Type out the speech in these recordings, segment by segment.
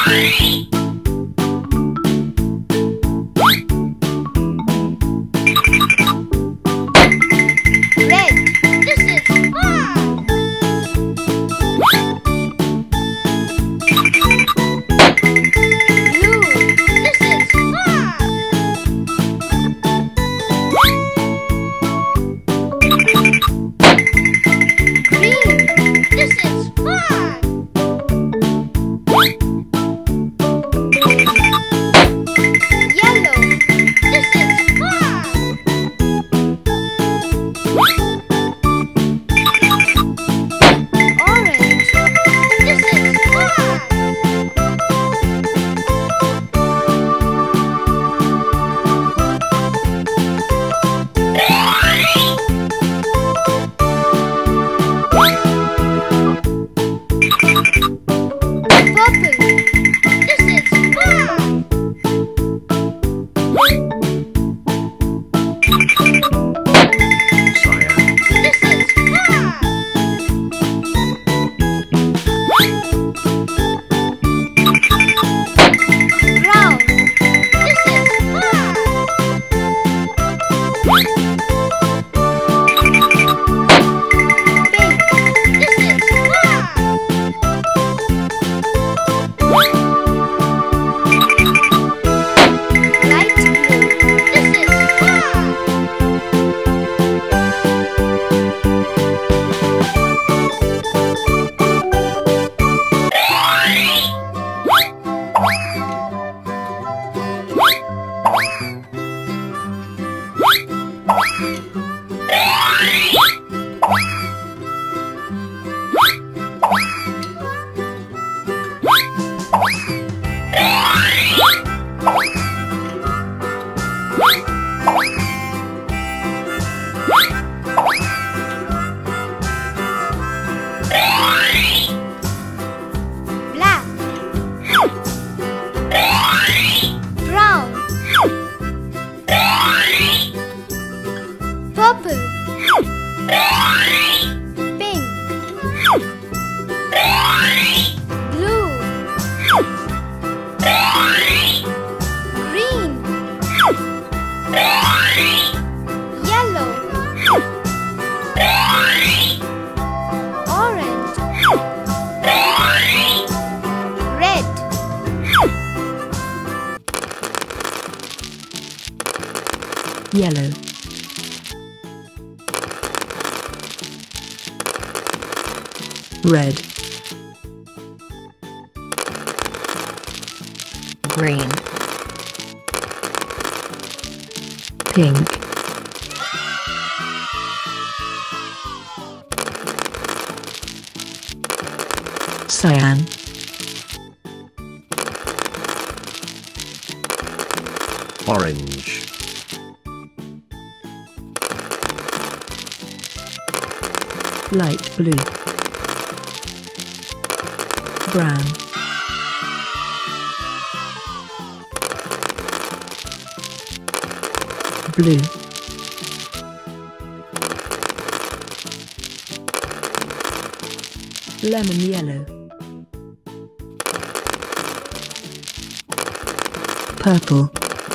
Yellow. Red. Green. Pink. Cyan. Orange. Light blue. Brown. Blue. Lemon yellow. Purple.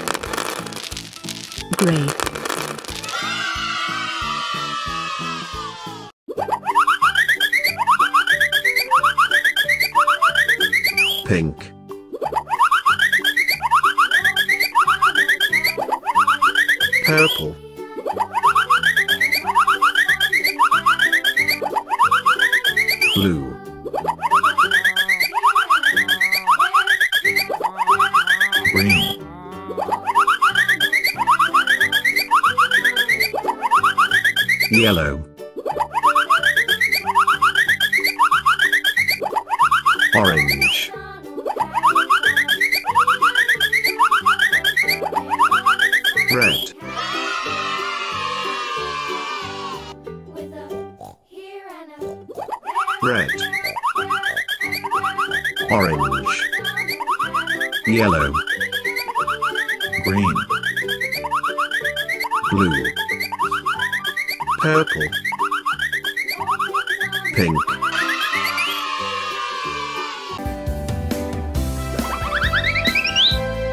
Grey. Pink. Purple. Blue. Green. Yellow. Orange. Red. Red. Orange. Yellow. Green. Blue. Purple. Pink.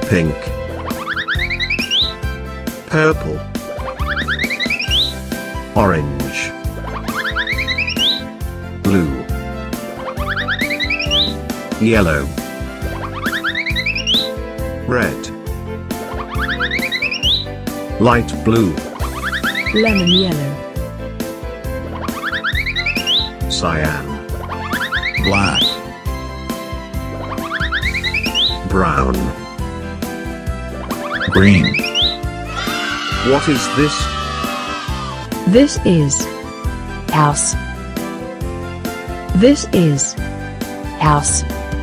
Pink. Purple. Orange. Blue. Yellow. Red. Light blue. Lemon yellow. Cyan. Black. Brown. Green. What is this? This is house. This is house.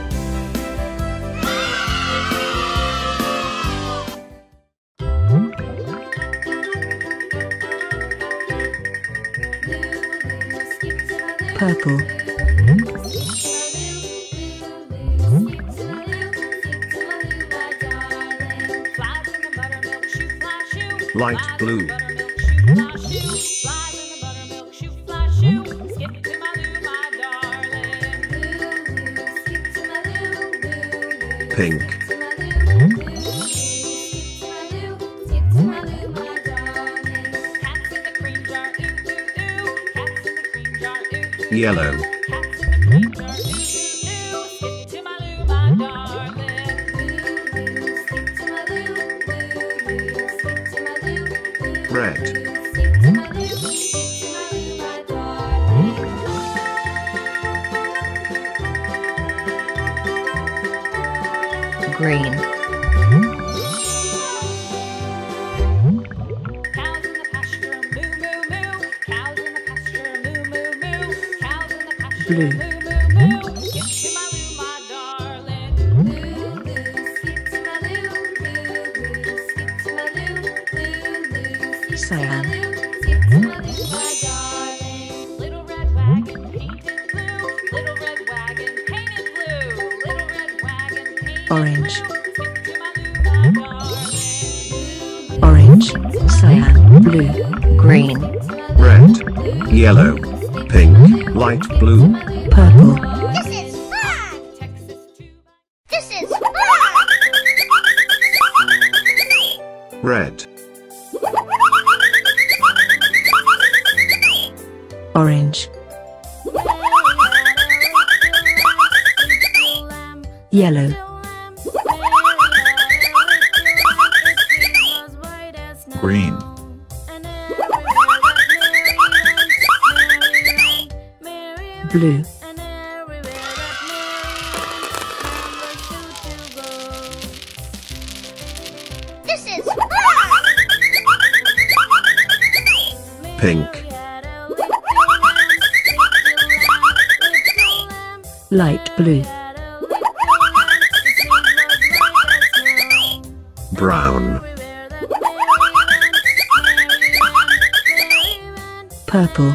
Purple. Light blue. Pink. Yellow. Red. Green. Blue. Cyan. Little red wagon painted blue. Little red wagon painted blue. Little red wagon painted Orange. blue. Orange. Cyan. Blue. Green. Red. Yellow. Pink. Light blue. Purple. This is fun! Texas 2 This is fun! Red. Orange. Yellow. Green. Blue. This is fun! Pink. Light blue. Brown. Purple.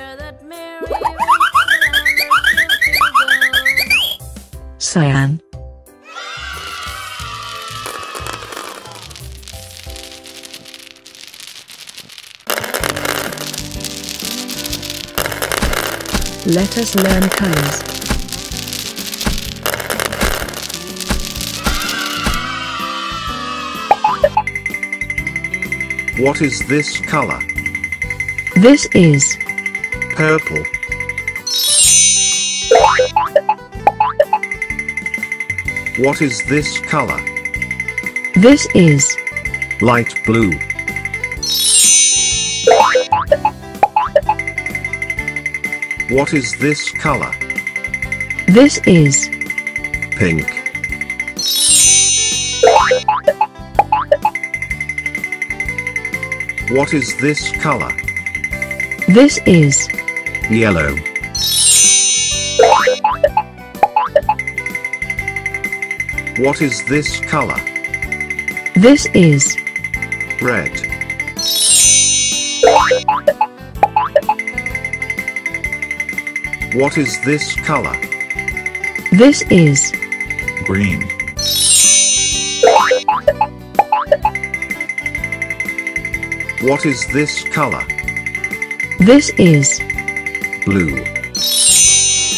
Cyan. Let us learn colors. What is this color? This is Purple. What is this color? This is Light blue. What is this color? This is Pink. What is this color? This is Yellow. What is this color? This is Red. What is this color? This is Green. What is this color? This is Blue.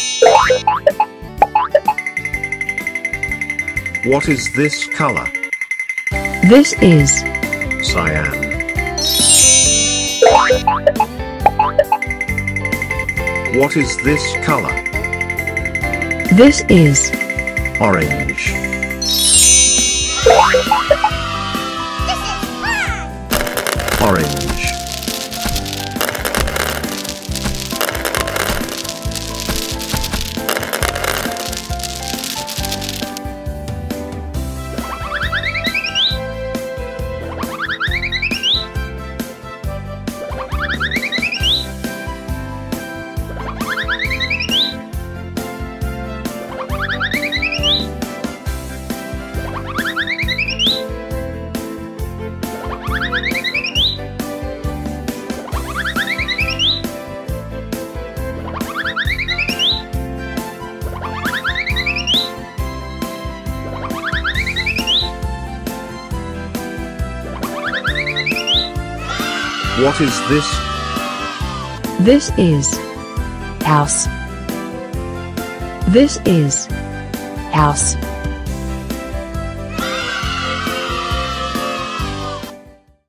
What is this color? This is. Cyan. What is this color? This is. Orange. This is black. Orange. What is this? This is. House. This is. House.